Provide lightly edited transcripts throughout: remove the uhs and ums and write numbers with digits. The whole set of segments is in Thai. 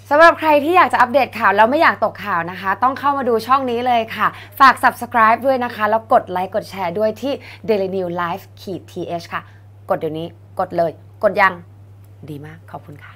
สำหรับใครที่อยากจะอัปเดตข่าวแล้วไม่อยากตกข่าวนะคะต้องเข้ามาดูช่องนี้เลยค่ะฝาก Subscribe ด้วยนะคะแล้วกดไลค์กดแชร์ด้วยที่ Daily New Life-th ค่ะกดเดี๋ยวนี้กดเลยกดยังดีมากขอบคุณค่ะ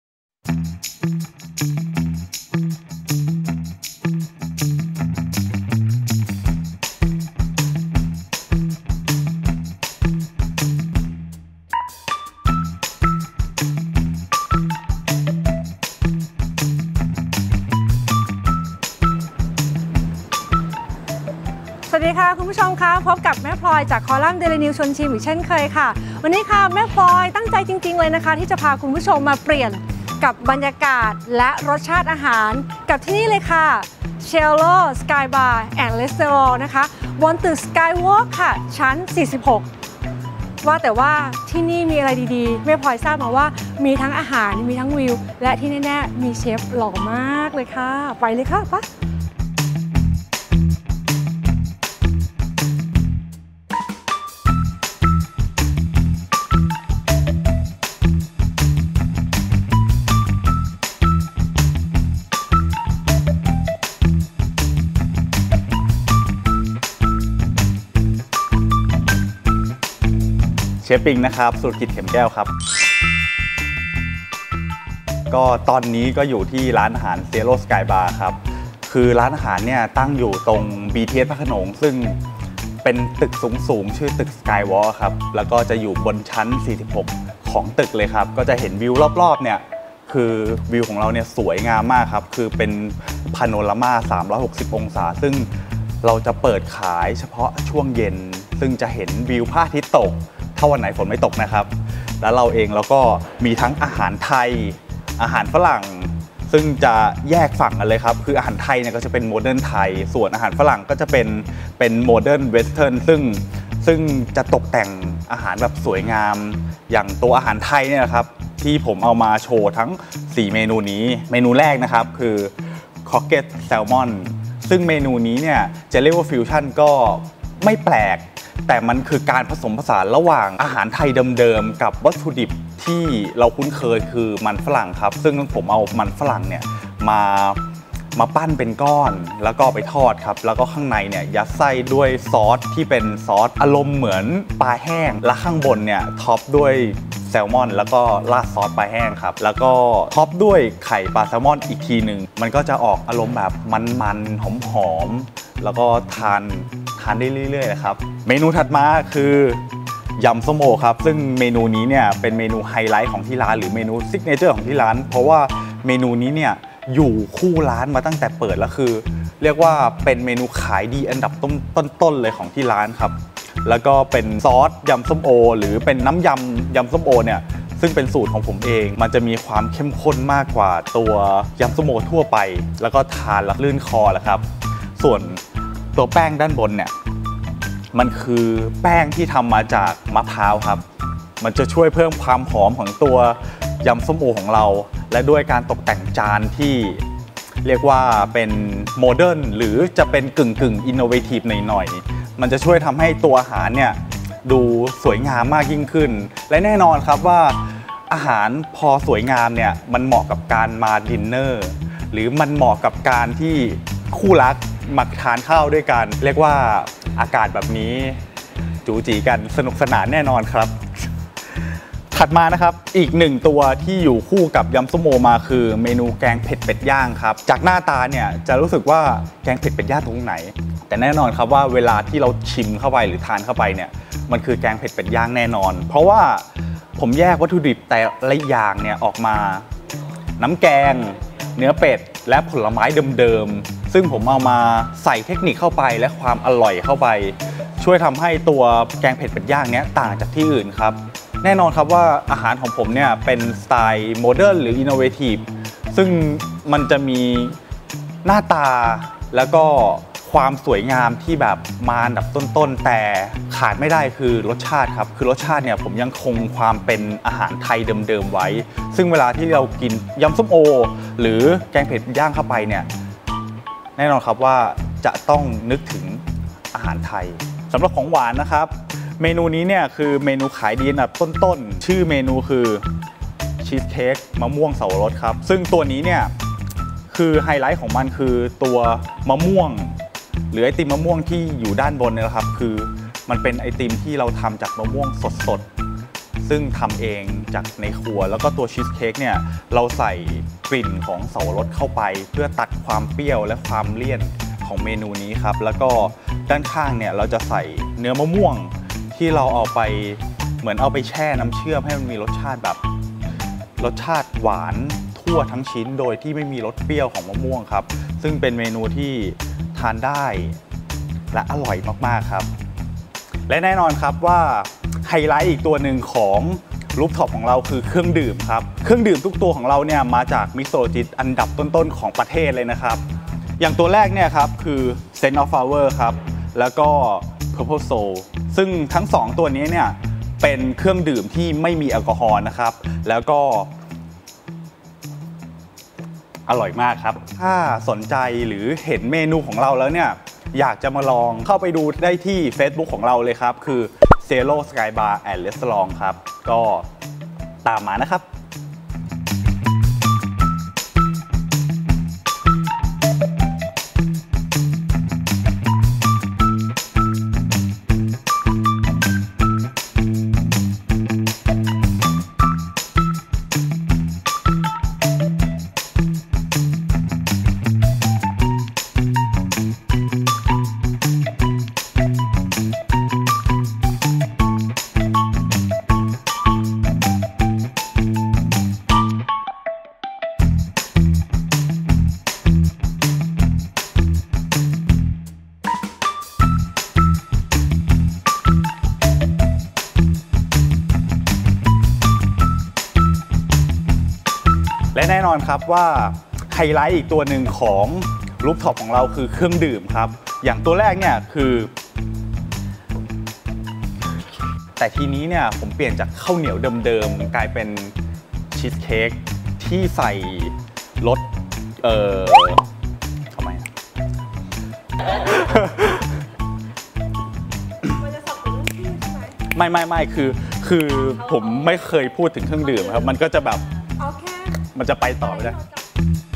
สวัสดีค่ะคุณผู้ชมคะพบกับแม่พลอยจากคอลัมน์ Daily News ชวนชิมอีกเช่นเคยค่ะวันนี้ค่ะแม่พลอยตั้งใจจริงๆเลยนะคะที่จะพาคุณผู้ชมมาเปลี่ยนกับบรรยากาศและรสชาติอาหารกับที่นี่เลยค่ะ Cielo Sky Bar and Restaurant นะคะบนตึก Skywalk ค่ะชั้น 46 ว่าแต่ว่าที่นี่มีอะไรดีๆแม่พลอยทราบมาว่ามีทั้งอาหารมีทั้งวิวและที่แน่ๆมีเชฟหล่อมากเลยค่ะไปเลยค่ะปะเชฟปิงนะครับสุรกิจเข็มแก้วครับก็ตอนนี้ก็อยู่ที่ร้านอาหาร Cielo Sky Bar ครับคือร้านอาหารเนี่ยตั้งอยู่ตรง BTS พระโขนงซึ่งเป็นตึกสูงชื่อตึก Skywalk ครับแล้วก็จะอยู่บนชั้น 46 ของตึกเลยครับก็จะเห็นวิวรอบๆเนี่ยคือวิวของเราเนี่ยสวยงามมากครับคือเป็นพาโนรามา360 องศาซึ่งเราจะเปิดขายเฉพาะช่วงเย็นซึ่งจะเห็นวิวพระอาทิตย์ตกถ้าวันไหนฝนไม่ตกนะครับแล้วเราเองเราก็มีทั้งอาหารไทยอาหารฝรั่งซึ่งจะแยกฝั่งกันเลยครับคืออาหารไทยเนี่ยก็จะเป็นโมเดิร์นไทยส่วนอาหารฝรั่งก็จะเป็นโมเดิร์นเวสเทิร์นซึ่งจะตกแต่งอาหารแบบสวยงามอย่างตัวอาหารไทยเนี่ยนะครับที่ผมเอามาโชว์ทั้ง4เมนูนี้เมนูแรกนะครับคือคอกเก็ตแซลมอนซึ่งเมนูนี้เนี่ยจะเรียกว่าฟิวชั่นก็ไม่แปลกแต่มันคือการผสมผสานระหว่างอาหารไทยเดิมๆกับวัตถุดิบที่เราคุ้นเคยคือมันฝรั่งครับซึ่งผมเอามันฝรั่งเนี่ยมาปั้นเป็นก้อนแล้วก็ไปทอดครับแล้วก็ข้างในเนี่ยยัดไส้ด้วยซอสที่เป็นซอสอารมณ์เหมือนปลาแห้งและข้างบนเนี่ยท็อปด้วยแซลมอนแล้วก็ราดซอสปลาแห้งครับแล้วก็ท็อปด้วยไข่ปลาแซลมอนอีกทีหนึ่งมันก็จะออกอารมณ์แบบมันๆหอมๆแล้วก็ทานได้เรื่อยๆนะครับเมนูถัดมาคือยำส้มโอครับซึ่งเมนูนี้เนี่ยเป็นเมนูไฮไลท์ของที่ร้านหรือเมนูซิกเนเจอร์ของที่ร้านเพราะว่าเมนูนี้เนี่ยอยู่คู่ร้านมาตั้งแต่เปิดแล้วคือเรียกว่าเป็นเมนูขายดีอันดับต้นเลยของที่ร้านครับแล้วก็เป็นซอสยำส้มโอหรือเป็นน้ำยำส้มโอเนี่ยซึ่งเป็นสูตรของผมเองมันจะมีความเข้มข้นมากกว่าตัวยำส้มโอทั่วไปแล้วก็ทานแล้วลื่นคอแหละครับส่วนตัวแป้งด้านบนเนี่ยมันคือแป้งที่ทำมาจากมะพร้าวครับมันจะช่วยเพิ่มความหอมของตัวยำส้มโอของเราและด้วยการตกแต่งจานที่เรียกว่าเป็นโมเดิร์นหรือจะเป็นกึ่งอินโนเวทีฟหน่อยๆมันจะช่วยทำให้ตัวอาหารเนี่ยดูสวยงามมากยิ่งขึ้นและแน่นอนครับว่าอาหารพอสวยงามเนี่ยมันเหมาะกับการมาดินเนอร์หรือมันเหมาะกับการที่คู่รักมาทานข้าวด้วยกันเรียกว่าอากาศแบบนี้จูจีกันสนุกสนานแน่นอนครับถัดมานะครับอีกหนึ่งตัวที่อยู่คู่กับยำส้มโอมาคือเมนูแกงเผ็ดเป็ดย่างครับจากหน้าตาเนี่ยจะรู้สึกว่าแกงเผ็ดเป็ดย่างตรงไหนแต่แน่นอนครับว่าเวลาที่เราชิมเข้าไปหรือทานเข้าไปเนี่ยมันคือแกงเผ็ดเป็ดย่างแน่นอนเพราะว่าผมแยกวัตถุดิบแต่ละอย่างเนี่ยออกมาน้ำแกงเนื้อเป็ดและผลไม้เดิมๆซึ่งผมเอามาใส่เทคนิคเข้าไปและความอร่อยเข้าไปช่วยทำให้ตัวแกงเผ็ดเป็ดย่างเนี้ยต่างจากที่อื่นครับแน่นอนครับว่าอาหารของผมเนี่ยเป็นสไตล์โมเดิร์นหรืออินโนเวทีฟซึ่งมันจะมีหน้าตาแล้วก็ความสวยงามที่แบบมาอันดับต้นๆแต่ขาดไม่ได้คือรสชาติครับคือรสชาติเนี่ยผมยังคงความเป็นอาหารไทยเดิมๆไว้ซึ่งเวลาที่เรากินยำส้มโอหรือแกงเผ็ดย่างเข้าไปเนี่ยแน่นอนครับว่าจะต้องนึกถึงอาหารไทยสำหรับของหวานนะครับเมนูนี้เนี่ยคือเมนูขายดีอันดับต้นๆชื่อเมนูคือชีสเค้กมะม่วงเสาวรสครับซึ่งตัวนี้เนี่ยคือไฮไลท์ของมันคือตัวมะม่วงหรือไอติมมะม่วงที่อยู่ด้านบนเนี่ยครับคือมันเป็นไอติมที่เราทำจากมะม่วงสดๆซึ่งทำเองจากในครัวแล้วก็ตัวชีสเค้กเนี่ยเราใส่กลิ่นของเสาวรสเข้าไปเพื่อตัดความเปรี้ยวและความเลี่ยนของเมนูนี้ครับแล้วก็ด้านข้างเนี่ยเราจะใส่เนื้อมะม่วงที่เราเอาไปเหมือนเอาไปแช่น้ำเชื่อมให้มันมีรสชาติแบบรสชาติหวานทั่วทั้งชิ้นโดยที่ไม่มีรสเปรี้ยวของมะม่วงครับซึ่งเป็นเมนูที่ทานได้และอร่อยมากๆครับและแน่นอนครับว่าไฮไลท์อีกตัวหนึ่งของรูฟท็อปของเราคือเครื่องดื่มครับเครื่องดื่มทุกตัวของเราเนี่ยมาจากมิโซจิตอันดับต้นๆของประเทศเลยนะครับอย่างตัวแรกเนี่ยครับคือ Scent of Flower ครับแล้วก็ Purple Soul ซึ่งทั้ง2ตัวนี้เนี่ยเป็นเครื่องดื่มที่ไม่มีแอลกอฮอล์นะครับแล้วก็อร่อยมากครับถ้าสนใจหรือเห็นเมนูของเราแล้วเนี่ยอยากจะมาลองเข้าไปดูได้ที่ Facebook ของเราเลยครับคือ Cielo Sky Bar and Restaurant ครับก็ตามมานะครับและแน่นอนครับว่าไฮไลท์อีกตัวหนึ่งของรูฟท็อปของเราคือเครื่องดื่มครับอย่างตัวแรกเนี่ยคือแต่ทีนี้เนี่ยผมเปลี่ยนจากข้าวเหนียวเดิมๆกลายเป็นชีสเค้กที่ใส่รสทำไมมันจะสับสนเรื่องชื่อใช่ไหมไม่คือผมไม่เคยพูดถึงเครื่องดื่มครับมันก็จะแบบเอาแค่มันจะไปต่อไม่ได้